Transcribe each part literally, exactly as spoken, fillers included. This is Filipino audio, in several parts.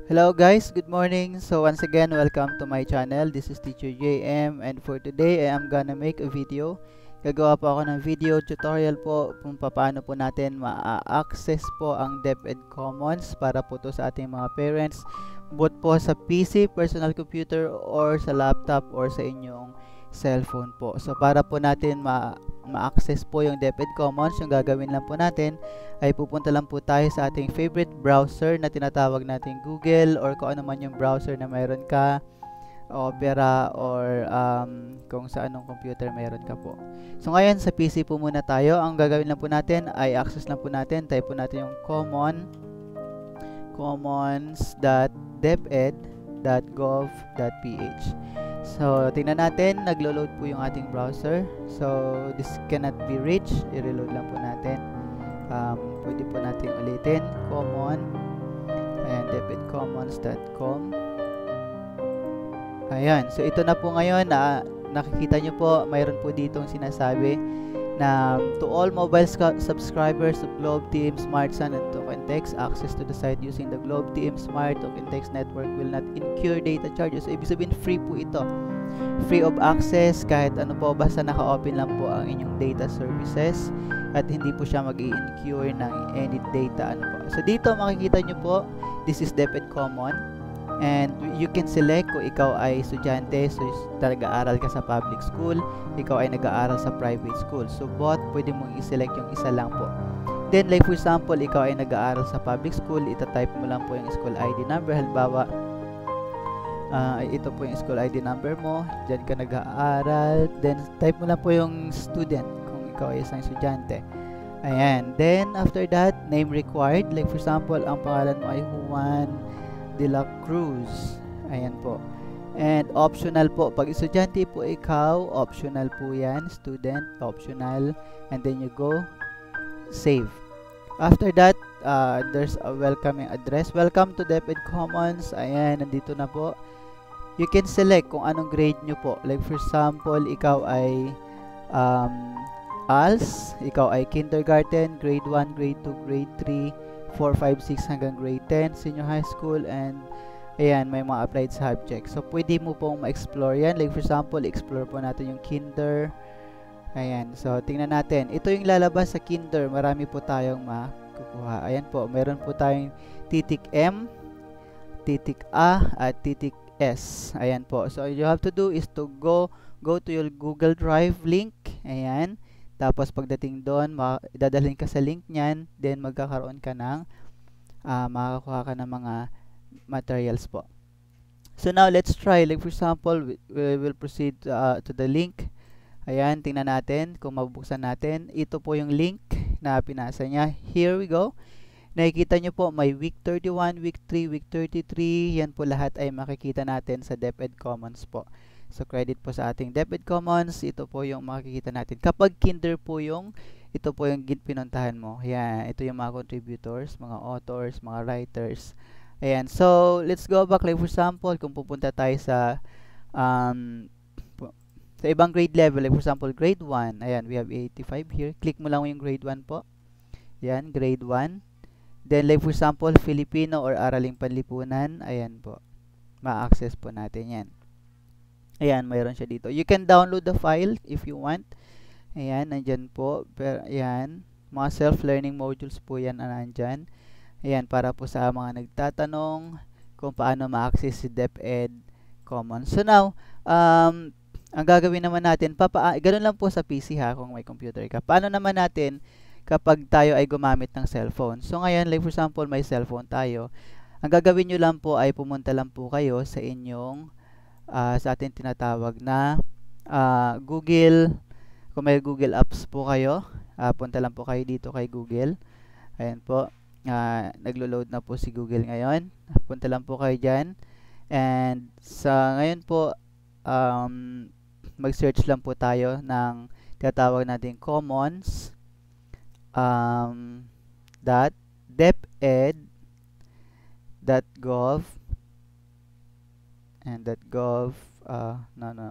Hello guys, good morning. So once again, welcome to my channel. This is Teacher J M, and for today I am gonna make a video. Gagawa po ako ng video tutorial po kung paano po natin ma-access po ang DepEd Commons para po to sa ating mga parents, both po sa P C, personal computer, or sa laptop or sa inyong cellphone po. So para po natin ma ma-access po yung DepEd Commons, yung gagawin lang po natin ay pupunta lang po tayo sa ating favorite browser na tinatawag natin Google, or kung ano man yung browser na mayroon ka, Opera, or um, kung sa anong computer mayroon ka po. So ngayon sa P C po muna tayo. Ang gagawin lang po natin ay access lang po natin, type po natin yung common commons.deped.gov.ph. So, tingnan natin, naglo-load po yung ating browser. So, this cannot be reached. I-reload lang po natin. Um, pwede po natin ulitin. Common. Ayan, depedcommons dot com. Ayan. So, ito na po ngayon. Na, nakikita nyo po, mayroon po ditong sinasabi na to all mobile subscribers of Globe T M Smart Sun and Token Text, access to the site using the Globe T M Smart Token Text network will not incur data charges. So, ibig sabihin free po ito. Free of access, kahit ano po, basta naka-open lang po ang inyong data services at hindi po siya mag-i-incur ng any data. Ano po. So, dito makikita nyo po, this is DepEd Common. And you can select kung ikaw ay estudyante, so talaga-aral ka sa public school, ikaw ay nag-aaral sa private school. So both, pwede mong i-select yung isa lang po. Then like for example, ikaw ay nag-aaral sa public school, ita-type mo lang po yung school I D number. Halimbawa, uh, ito po yung school I D number mo, dyan ka nag-aaral. Then type mo lang po yung student kung ikaw ay isang estudyante. Ayan. Then after that, name required. Like for example, ang pangalan mo ay Juan De La Cruz. Ayan po. And optional po. Pag estudyante po ikaw, optional po yan. Student, optional. And then you go, save. After that, uh, there's a welcoming address. Welcome to DepEd Commons. Ayan, nandito na po. You can select kung anong grade nyo po. Like for example, ikaw ay um, A L S, ikaw ay kindergarten, grade one, grade two, grade three, four, five, six hanggang grade ten, senior high school, and ayan, may mga applied subjects. So, pwede mo pong ma-explore yan. Like for example, explore po natin yung kinder. Ayan, so tingnan natin. Ito yung lalabas sa kinder. Marami po tayong makukuha. Ayan po, meron po tayong titik M, titik A, at titik S. Ayan po. So, all you have to do is to go go to your Google Drive link. Ayan. Tapos pagdating doon, dadalhin ka sa link niyan, then magkakaroon ka ng uh, makakakuha ka ng mga materials po. So now let's try. Like for example, we, we will proceed uh, to the link. Ayan, tingnan natin kung mabubuksan natin. Ito po yung link na pinasa niya. Here we go. Nakikita nyo po, may week thirty-one, week three, week thirty-three. Yan po lahat ay makikita natin sa DepEd Commons po. So, credit po sa ating DepEd Commons. Ito po yung makikita natin. Kapag kinder po yung, ito po yung pinuntahan mo. Ayan, ito yung mga contributors, mga authors, mga writers. Ayan, so, let's go back. Like for example, kung pupunta tayo sa, um, sa ibang grade level. Like for example, grade one. Ayan, we have eighty-five here. Click mo lang yung grade one po. Ayan, grade one. Then, like for example, Filipino or Araling Panlipunan. Ayan po. Ma-access po natin yan. Ayan, mayroon siya dito. You can download the file if you want. Ayan, nandyan po. Pero, ayan, mga self-learning modules po yan na nandyan. Ayan, para po sa mga nagtatanong kung paano ma-access si DepEd Commons. So now, um, ang gagawin naman natin, papa, ganun lang po sa P C ha, kung may computer ka. Paano naman natin kapag tayo ay gumamit ng cellphone? So ngayon, like for example, may cellphone tayo. Ang gagawin nyo lang po ay pumunta lang po kayo sa inyong Uh, sa atin tinatawag na uh, Google. Kung may Google Apps po kayo, uh, punta lang po kayo dito kay Google. Ayan po, uh, naglo-load na po si Google ngayon. Punta lang po kayo dyan, and sa ngayon po um, mag-search lang po tayo ng tinatawag natin commons um, dot deped dot gov and .gov uh, no no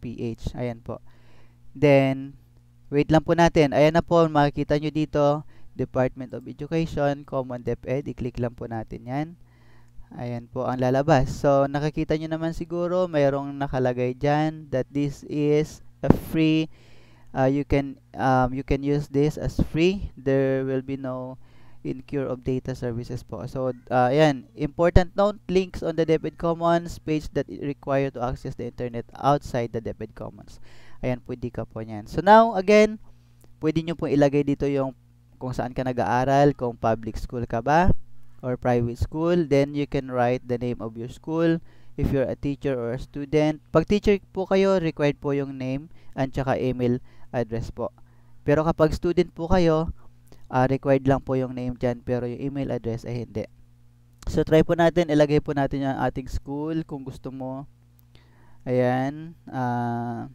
.gov.ph. Ayan po. Then wait lang po natin. Ayan na po, makikita nyo dito Department of Education, Common DepEd, i-click lang po natin yan. Ayan po ang lalabas. So, nakikita nyo naman siguro, mayroong nakalagay dyan that this is a free, uh, you can um, you can use this as free. There will be no incur of data services po. So, uh, ayan, important note, links on the DepEd Commons page that require to access the internet outside the DepEd Commons. Ayan, pwede ka po niyan. So, now, again, pwede nyo po ilagay dito yung kung saan ka nag-aaral, kung public school ka ba, or private school. Then, you can write the name of your school, if you're a teacher or a student. Pag teacher po kayo, required po yung name and tsaka email address po. Pero kapag student po kayo, Uh, required lang po yung name dyan, pero yung email address ay hindi. So, try po natin, ilagay po natin yung ating school kung gusto mo. Ayan. Uh,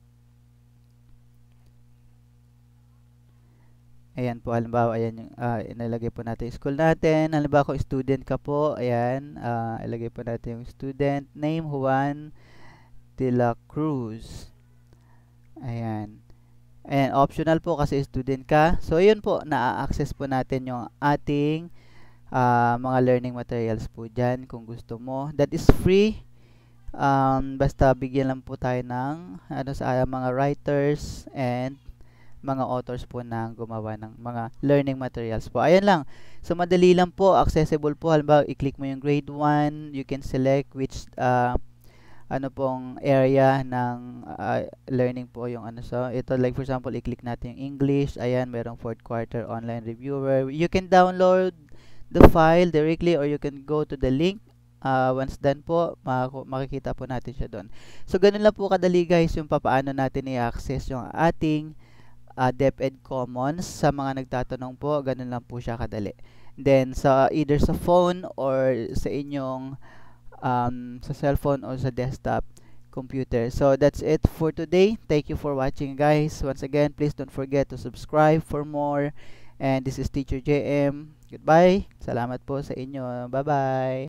ayan po, halimbawa, ayan yung, uh, inilagay po natin yung school natin. Halimbawa, kung student ka po, ayan, uh, ilagay po natin yung student name, Juan de la Cruz. Ayan. And optional po kasi student ka. So, yun po, na-access po natin yung ating uh, mga learning materials po dyan kung gusto mo. That is free. Um, basta bigyan lang po tayo ng ano, sa uh, mga writers and mga authors po na gumawa ng mga learning materials po. Ayan lang. So, madali lang po. Accessible po. Halimbawa, i-click mo yung grade one. You can select which uh, ano pong area ng uh, learning po yung ano. So, ito like for example, i-click natin yung English. Ayan, merong fourth quarter online reviewer. You can download the file directly or you can go to the link. Uh, once done po, makikita po natin siya doon. So, ganun lang po kadali guys yung papaano natin i-access yung ating uh, DepEd Commons. Sa mga nagtatanong po, ganun lang po siya kadali. Then, sa either sa phone or sa inyong Um, sa cellphone or sa desktop computer. So that's it for today. Thank you for watching guys. Once again, please don't forget to subscribe for more. And this is Teacher J M. Goodbye. Salamat po sa inyo. Bye-bye.